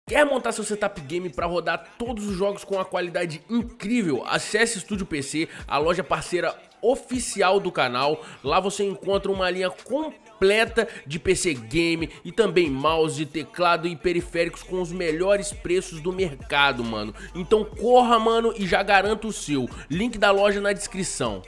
Quer montar seu setup game para rodar todos os jogos com uma qualidade incrível? Acesse Estúdio PC, a loja parceira oficial do canal. Lá você encontra uma linha completa de PC game e também mouse, teclado e periféricos com os melhores preços do mercado, mano. Então corra, mano, e já garanta o seu. Link da loja na descrição.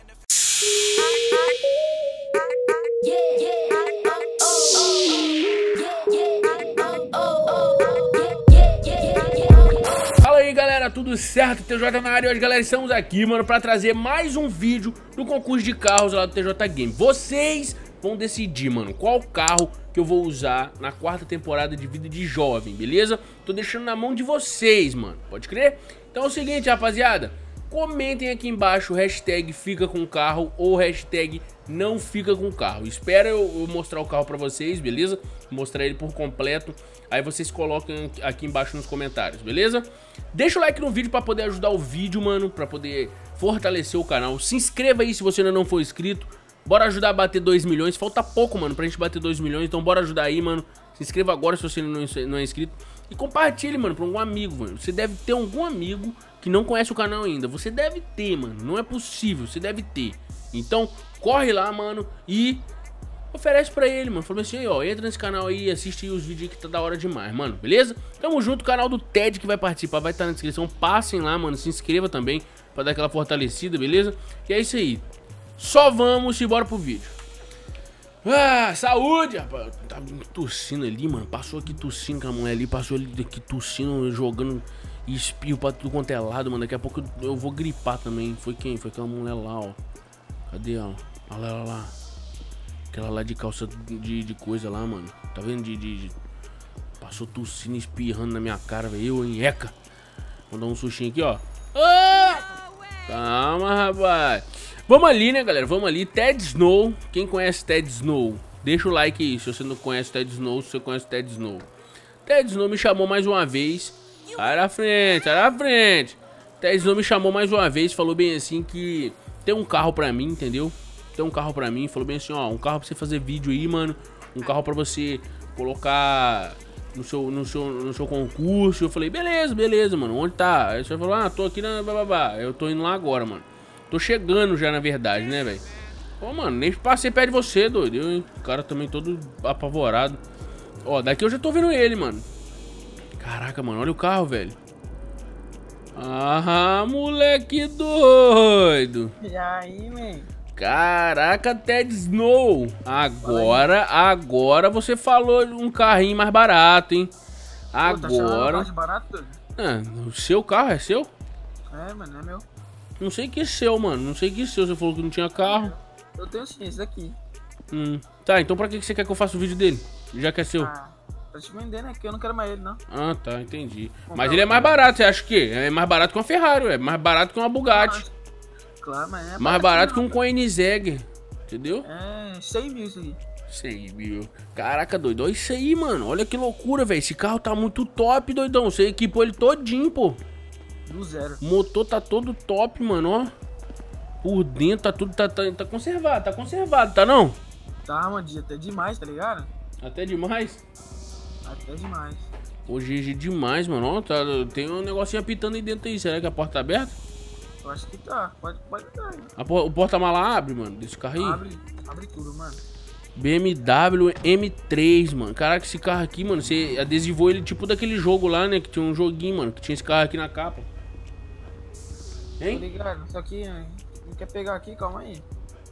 Fala aí, galera, tudo certo? TJ na área. Hoje, galera, estamos aqui, mano, pra trazer mais um vídeo do concurso de carros lá do TJ Game. Vocês vão decidir, mano, qual carro que eu vou usar na quarta temporada de Vida de Jovem, beleza? Tô deixando na mão de vocês, mano, pode crer? Então é o seguinte, rapaziada, comentem aqui embaixo o hashtag fica com carro ou hashtag não fica com carro. Espera eu mostrar o carro pra vocês, beleza? Mostrar ele por completo. Aí vocês colocam aqui embaixo nos comentários, beleza? Deixa o like no vídeo pra poder ajudar o vídeo, mano, pra poder fortalecer o canal. Se inscreva aí se você ainda não for inscrito. Bora ajudar a bater 2 milhões. Falta pouco, mano, pra gente bater 2 milhões. Então bora ajudar aí, mano. Se inscreva agora se você não é inscrito. E compartilhe, mano, pra algum amigo, mano. Você deve ter algum amigo que não conhece o canal ainda. Você deve ter, mano. Não é possível, você deve ter. Então, corre lá, mano, e oferece pra ele, mano. Falou assim, ó, entra nesse canal aí, assiste aí os vídeos que tá da hora demais, mano, beleza? Tamo junto, o canal do Ted que vai participar vai estar na descrição. Passem lá, mano, se inscreva também pra dar aquela fortalecida, beleza? E é isso aí. Só vamos e bora pro vídeo. Ah, saúde, rapaz. Tava tossindo ali, mano. Passou aqui tossindo com a mulher ali. Passou ali aqui tossindo, jogando espirro pra tudo quanto é lado, mano. Daqui a pouco eu vou gripar também. Foi quem? Foi aquela mulher lá, ó. Cadê ela? Olha ela lá. Aquela lá de calça de coisa lá, mano. Tá vendo? Passou tossindo, espirrando na minha cara, velho. Eu, hein? Eca. Vou dar um sustinho aqui, ó. Ah! Calma, rapaz. Vamos ali, né, galera? Vamos ali. Ted Snow. Quem conhece Ted Snow? Deixa o like aí se você não conhece Ted Snow. Se você conhece Ted Snow. Ted Snow me chamou mais uma vez. Sai da frente, sai da frente. Ted Snow me chamou mais uma vez. Falou bem assim que tem um carro pra mim, entendeu? Tem um carro pra mim. Falou bem assim, ó. Um carro pra você fazer vídeo aí, mano. Um carro pra você colocar no seu concurso. Eu falei, beleza, beleza, mano. Onde tá? Aí você falou, ah, tô aqui na bababá. Eu tô indo lá agora, mano. Tô chegando já, na verdade, né, velho? Ô, mano, nem passei perto de você, doido. Eu, o cara também todo apavorado. Ó, daqui eu já tô vendo ele, mano. Caraca, mano, olha o carro, velho. Ah, moleque doido. E aí, man? Caraca, Ted Snow. Agora você falou um carrinho mais barato, hein? Agora. Tá barato, doido? Ah, o seu carro é seu? É, mano, é meu. Não sei que é seu, mano. Não sei que é seu. Você falou que não tinha carro. Eu tenho sim, esse daqui. Tá, então pra que você quer que eu faça o vídeo dele? Já que é seu. Ah, pra te vender, né? Porque eu não quero mais ele, não. Ah, tá, entendi. Mas ele é mais barato, você acha que? É mais barato que uma Ferrari, é mais barato que uma Bugatti. Claro, mas é mais barato que um Koenigsegg. Entendeu? É, 100 mil isso aqui. 100 mil. Caraca, doido. Olha isso aí, mano. Olha que loucura, velho. Esse carro tá muito top, doidão. Você equipou ele todinho, pô. Do zero. O motor tá todo top, mano, ó. Por dentro tá tudo, tá conservado, tá não? Tá, mano, até demais, tá ligado? Até demais? Até demais. Pô, GG demais, mano, ó, tá, tem um negocinho apitando aí dentro aí, será que a porta tá aberta? Eu acho que tá, pode estar. O porta-mala abre, mano, desse carro aí? Abre tudo, mano. BMW M3, mano, caraca, esse carro aqui, mano, você adesivou ele tipo daquele jogo lá, né, que tinha um joguinho, mano, que tinha esse carro aqui na capa. Hein? Tô ligado, só que não quer pegar aqui, calma aí.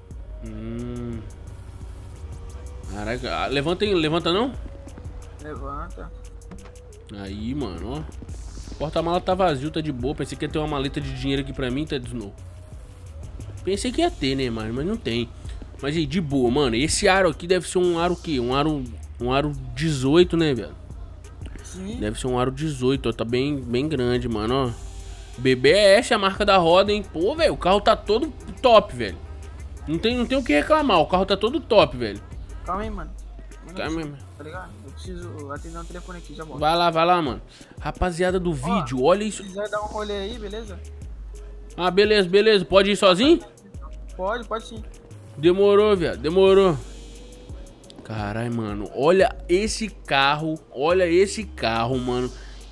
Caraca, levanta não? Levanta. Aí, mano, ó. O porta-mala tá vazio, tá de boa. Pensei que ia ter uma maleta de dinheiro aqui pra mim, tá de novo. Pensei que ia ter, né, mano, mas não tem. Mas aí, de boa, mano. Esse aro aqui deve ser um aro o quê? Um aro 18, né, velho? Sim. Deve ser um aro 18, ó. Tá bem grande, mano, ó. BBS, a marca da roda, hein? Pô, velho, o carro tá todo top, velho. Não tem o que reclamar, o carro tá todo top, velho. Calma aí, mano. Calma aí, mano. Tá ligado? Eu preciso atender um telefone aqui, já volto. Vai lá, mano. Rapaziada do vídeo, olha isso. Se quiser dar um rolê aí, beleza? Ah, beleza. Pode ir sozinho? Pode sim. Demorou, viado, demorou. Caralho, mano, olha esse carro, mano.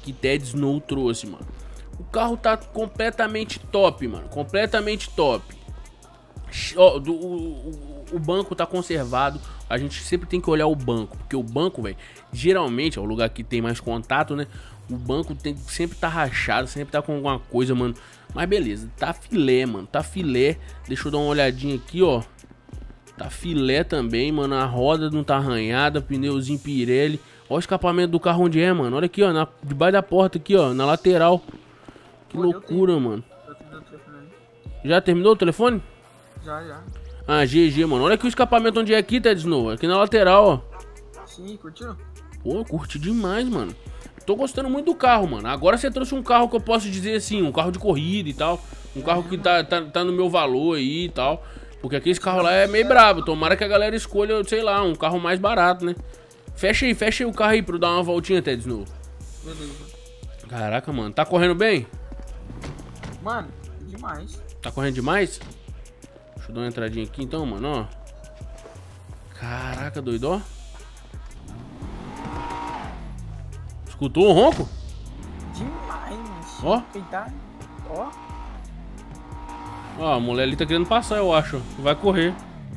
que Ted Snow trouxe, mano. O carro tá completamente top, mano. Completamente top. Ó, o banco tá conservado. A gente sempre tem que olhar o banco, porque o banco, velho, geralmente é o lugar que tem mais contato, né? O banco sempre tá rachado, sempre tá com alguma coisa, mano. Mas beleza, tá filé, mano. Tá filé. Deixa eu dar uma olhadinha aqui, ó. Tá filé também, mano. A roda não tá arranhada, pneuzinho Pirelli. Ó o escapamento do carro onde é, mano. Olha aqui, ó, debaixo da porta aqui, ó, na lateral. Que loucura, mano. Já terminou o telefone? Já. Ah, GG, mano. Olha aqui o escapamento onde é aqui, Ted Snow. Aqui na lateral, ó. Sim, curtiu? Pô, curti demais, mano. Tô gostando muito do carro, mano. Agora você trouxe um carro que eu posso dizer assim, um carro de corrida e tal. Um carro que tá no meu valor aí e tal. Porque aqui esse carro lá é meio brabo. Tomara que a galera escolha, sei lá, um carro mais barato, né? Fecha aí o carro aí pra eu dar uma voltinha, Ted Snow. Beleza. Caraca, mano. Tá correndo bem? Mano, demais. Tá correndo demais? Deixa eu dar uma entradinha aqui então, mano, ó. Caraca, doido, ó. Escutou o ronco? Demais, mano. Ó. Tá... Ó. Ó, a mulher ali tá querendo passar, eu acho. Vai correr.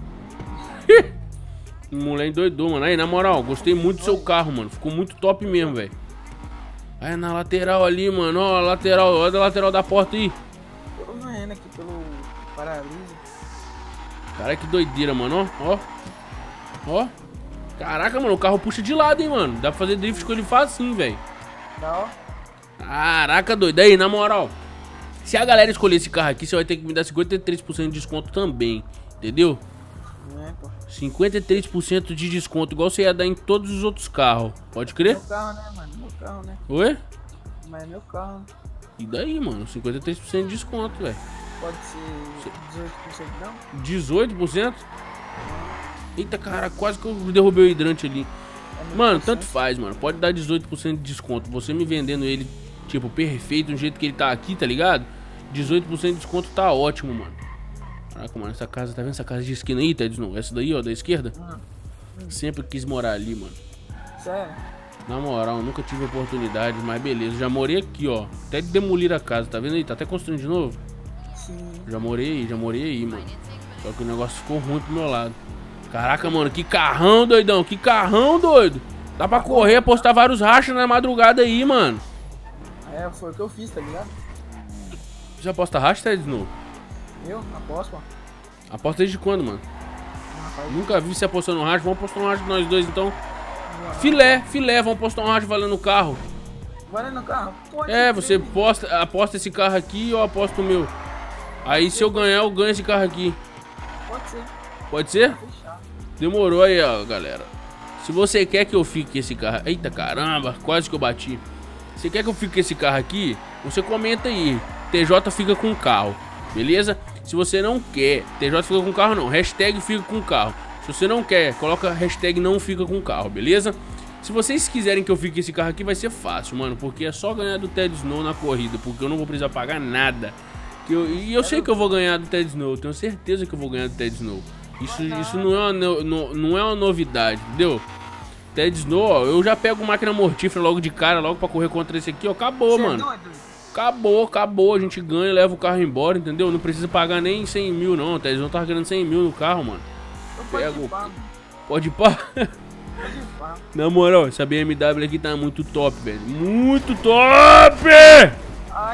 Mulher endoidou, mano. Aí, na moral, gostei muito do seu carro, mano. Ficou muito top mesmo, velho. Aí, na lateral ali, mano. Ó, a lateral. Olha a lateral da porta aí. Tô vendo aqui pelo para-brisa. Cara, que doideira, mano. Ó. Ó. Caraca, mano. O carro puxa de lado, hein, mano. Dá pra fazer drift com ele facinho, velho. Dá, ó. Caraca, doido. Aí, na moral. Se a galera escolher esse carro aqui, você vai ter que me dar 53% de desconto também. Entendeu? É, pô. 53% de desconto, igual você ia dar em todos os outros carros. Pode crer? Meu carro, né, mano? Meu carro, né? Oi? Mas é meu carro, né? E daí, mano? 53% de desconto, velho. Pode ser 18% não? 18%? Eita, cara, quase que eu derrubei o hidrante ali. Mano, tanto faz, mano. Pode dar 18% de desconto. Você me vendendo ele, tipo, perfeito, do jeito que ele tá aqui, tá ligado? 18% de desconto tá ótimo, mano. Caraca, mano, essa casa, tá vendo essa casa de esquina aí, Ted Snow? Essa daí, ó, da esquerda? Sempre quis morar ali, mano. Sério? Na moral, nunca tive oportunidade, mas beleza. Já morei aqui, ó. Até de demolir a casa, tá vendo aí? Tá até construindo de novo. Sim. Já morei aí, mano. Só que o negócio ficou ruim pro meu lado. Caraca, mano, que carrão, doidão. Que carrão, doido. Dá pra correr, apostar vários rachas na madrugada aí, mano. É, foi o que eu fiz, tá ligado? Você aposta racha, Ted Snow? Eu aposto, ó. Aposta desde quando, mano? Rapaz, Nunca vi você apostando um racha. Vamos apostar um racha nós dois, então. Filé. Vamos apostar um racha valendo o carro. vai no carro. Pode É, crer. você aposta esse carro aqui e eu aposto o meu. Aí se eu ganhar, eu ganho esse carro aqui. Pode ser. Pode ser? Fechado. Demorou aí, ó, galera. Se você quer que eu fique com esse carro... Eita, caramba, quase que eu bati. Você quer que eu fique com esse carro aqui? Você comenta aí. TJ fica com o carro, beleza? Se você não quer, TJ fica com o carro não. Hashtag fica com o carro. Se você não quer, coloca hashtag não fica com o carro, beleza? Se vocês quiserem que eu fique com esse carro aqui, vai ser fácil, mano. Porque é só ganhar do Ted Snow na corrida. Porque eu não vou precisar pagar nada. E eu sei que eu vou ganhar do Ted Snow. Eu tenho certeza que eu vou ganhar do Ted Snow. Isso não é uma novidade, entendeu? Ted Snow, ó, eu já pego máquina mortífera logo de cara, logo pra correr contra esse aqui, ó. Acabou, Cê é mano. doido? Acabou. A gente ganha e leva o carro embora, entendeu? Não precisa pagar nem 100 mil, não. O Ted Snow tá ganhando 100 mil no carro, mano. Eu Pega o... pode Pode ir pá. ir pá. Na moral, essa BMW aqui tá muito top, velho. Muito top! Ai,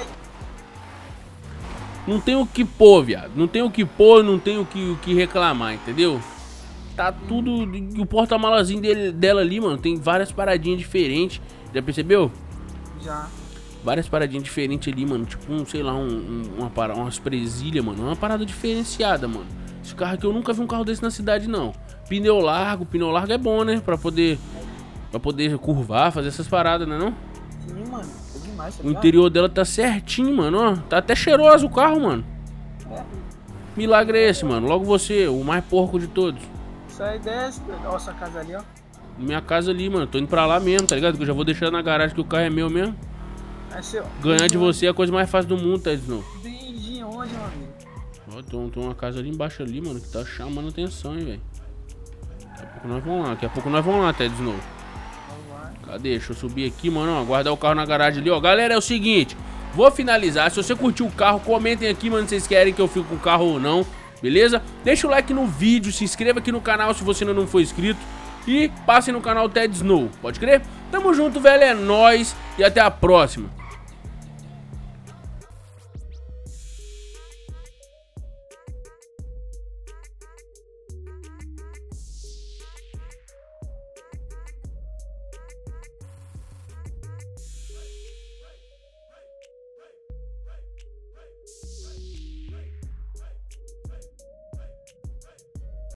Não tem o que pôr, viado. Não tem o que pôr, não tem o que reclamar, entendeu? Tá tudo... O porta-malazinho dela ali, mano, tem várias paradinhas diferentes. Já percebeu? já. Várias paradinhas diferentes ali, mano. Tipo, sei lá, umas presilhas, mano. Uma parada diferenciada, mano. Esse carro aqui, eu nunca vi um carro desse na cidade, não. Pneu largo é bom, né? Pra poder curvar, fazer essas paradas, né não? Sim, mano. É demais, tá O ligado? interior dela tá certinho, mano, ó. Tá até cheiroso o carro, mano. É. Milagre é esse, mano. Logo você, o mais porco de todos. Sai dessa. Nossa casa ali, ó. Minha casa ali, mano. Tô indo pra lá mesmo, tá ligado? Que eu já vou deixar na garagem que o carro é meu mesmo. Aí você, ó. Ganhar de você é a coisa mais fácil do mundo, Ted Snow. Desde onde, meu amigo? Ó, tem uma casa ali embaixo ali, mano, que tá chamando atenção, hein, velho. Daqui a pouco nós vamos lá, Ted Snow. Vamos lá. Cadê? Deixa eu subir aqui, mano, ó, guardar o carro na garagem ali, ó. Galera, é o seguinte, vou finalizar. Se você curtiu o carro, comentem aqui, mano, se vocês querem que eu fique com o carro ou não, beleza? Deixa o like no vídeo, se inscreva aqui no canal se você ainda não for inscrito. E passem no canal Ted Snow, pode crer? Tamo junto, velho, é nóis e até a próxima.